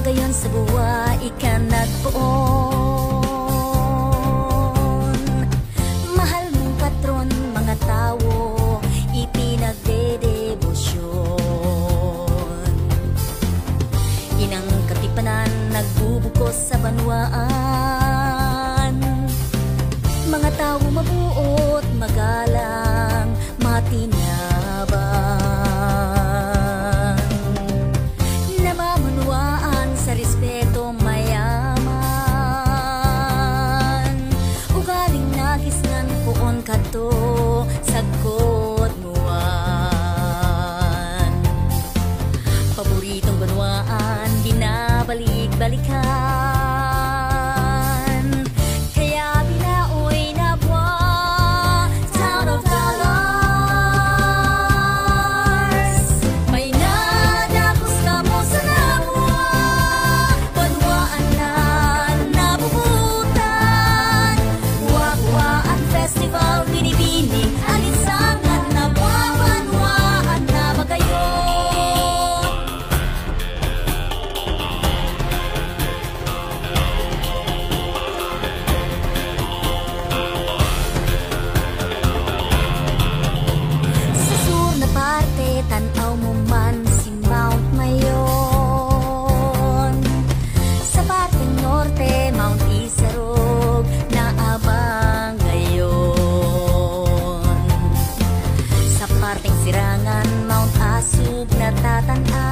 Pagayon sa buwa ikanagpoon. Mahal mong patron mga tao ipinagdedebosyon. Inang katipanan nagbubukos sa banwaan. Mga tao mabuot, magalang, matinabang, namamunwaan sa respeto mayaman. Ugaling nagisnan poon kadto sagkot muwan. Paboritong banwaan binabalik-balikan. Tanaw mo man si Mount Mayon. Sa parteng norte, Mount Isarog naabang ngayon. Sa parteng sirangan, Mount Asug natatanaw.